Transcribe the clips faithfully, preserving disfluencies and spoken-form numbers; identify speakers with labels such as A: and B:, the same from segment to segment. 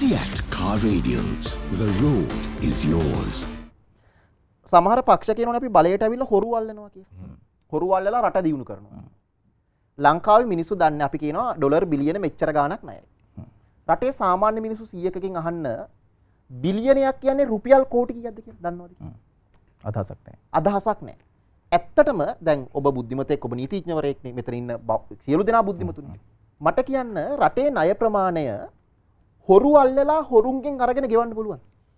A: Fiat Car Radials. The road is yours.
B: සමහර පක්ෂ කියනවනේ අපි බලයට ඇවිල්ලා හොරු අල්ලනවා කියලා. හොරු අල්ලලා රට දියුණු කරනවා. ලංකාවේ මිනිස්සු දන්නේ අපි කියනවා ඩොලර් බිලියන මෙච්චර ගාණක් ණයයි. රටේ සාමාන්‍ය මිනිස්සු සීයකකින් අහන්න බිලියනයක් කියන්නේ රුපියල් කෝටි කීයක්ද කියලා දන්නවද?
C: අදහසක් නැහැ.
B: අදහසක් නැහැ. ඇත්තටම දැන් ඔබ බුද්ධිමතෙක් ඔබ නීතිඥවරයෙක් නේ මෙතන ඉන්න සියලු දෙනා බුද්ධිමතුනේ. මට කියන්න රටේ ණය ප්‍රමාණය හොරු අල්ලලා හොරුන්ගෙන් අරගෙන ගෙවන්න පුළුවන්.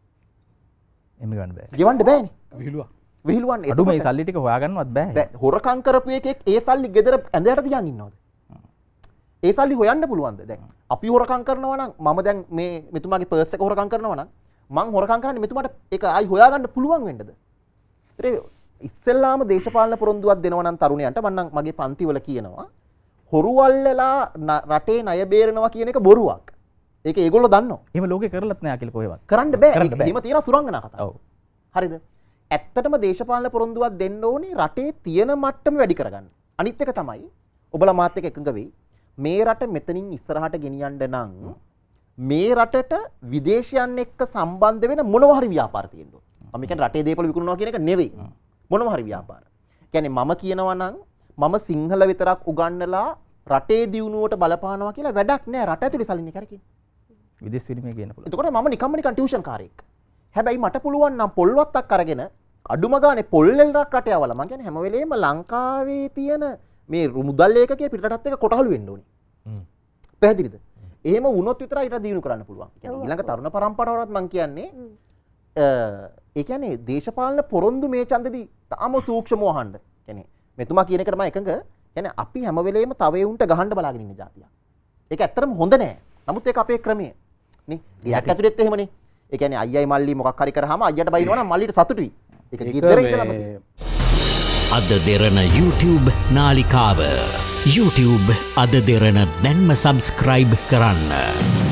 C: එහෙම ගන්න බෑ.
B: ගෙවන්න බෑනේ.
D: විහිළුවක්.
B: විහිළුවන්නේ.
C: අඩු මේ සල්ලි ටික හොයාගන්නවත් බෑ.
B: බෑ. හොරකම් කරපු එකෙක් ඒ සල්ලි ගෙදර ඇඳයට තියන් ඉන්නවද? ඒ සල්ලි හොයන්න පුළුවන්ද? දැන් අපි හොරකම් කරනවා නම් මම දැන් මේ මෙතුමාගේ පර්ස් එක හොරකම් කරනවා නම් මං හොරකම් කරන්නේ මෙතුමාට ඒක ආයි හොයාගන්න පුළුවන් වෙන්නද? ඒ ඉස්සෙල්ලාම දේශපාලන පොරොන්දුවක් දෙනවා නම් තරුණයන්ට මම නම් මගේ පන්තිවල කියනවා හොරු අල්ලලා රටේ ණය බේරනවා කියන එක බොරුවක්. ඒක ඒගොල්ලෝ දන්නවා.
C: එහෙම ලෝකේ කරලත් නෑ අකිල කොහෙවත්.
B: කරන්න බෑ. එහෙම තියෙන සුරංගනා කතාව.
C: ඔව්.
B: හරිද? ඇත්තටම දේශපාලන පොරොන්දුවක් දෙන්න ඕනේ රටේ තියෙන මට්ටම වැඩි කරගන්න. අනිත් එක තමයි ඔබලා මාත් එක්ක එකඟ වෙයි. මේ රට මෙතනින් ඉස්සරහට ගෙනියන්න නම් මේ රටට විදේශයන් එක්ක සම්බන්ධ වෙන මොනවා හරි ව්‍යාපාර තියෙන්න ඕනේ. මම කියන්නේ රටේ දේපල විකුණනවා කියන එක නෙවෙයි. මොනවා හරි ව්‍යාපාර. කියන්නේ මම කියනවා නම් මම සිංහල විතරක් උගන්නලා රටේ දියුණුවට බලපානවා කියලා වැඩක් නෑ. රට ඇතුලේ සල්ලි නේ කරකින්.
C: විදේශ විනිමය ගන්න පුළුවන්.
B: එතකොට මම නිකම්ම නිකන් ටියුෂන් කාරයෙක්. හැබැයි මට පුළුවන් නම් පොල්වත්තක් අරගෙන අඩුම ගානේ පොල් එල්ලක් රට යවලා මං කියන්නේ හැම වෙලේම ලංකාවේ තියෙන මේ මුදල් ඒකකයේ පිටරටත් එක කොටහළු වෙන්න ඕනේ. හ්ම්. පැහැදිලිද? එහෙම වුණොත් විතරයි ඊට දිනු කරන්න පුළුවන්. ඊළඟ තරුණ පරම්පරාවවත් මං කියන්නේ ඒ කියන්නේ දේශපාලන පොරොන්දු මේ ඡන්දෙදි තාම සූක්ෂමව අහන්න. කියන්නේ මෙතුමා කියන එකට මම එකඟ. කියන්නේ අපි හැම වෙලේම තව ඒ උන්ට ගහන්න බලාගෙන ඉන්න જાතියක්. ඒක ඇත්තටම හොඳ නෑ. නමුත් ඒක අපේ ක්‍රමය. නේ? රියැක්ට් ඇතුලෙත් එහෙමනේ. ඒ කියන්නේ අයියයි මල්ලි මොකක් හරි කරාම අයියට බයිනවා නම් මල්ලිට සතුටුයි. ඒක ගිද්දර ඉඳලාම
A: AdaDerana YouTube නාලිකාව YouTube AdaDerana දැන්ම subscribe කරන්න.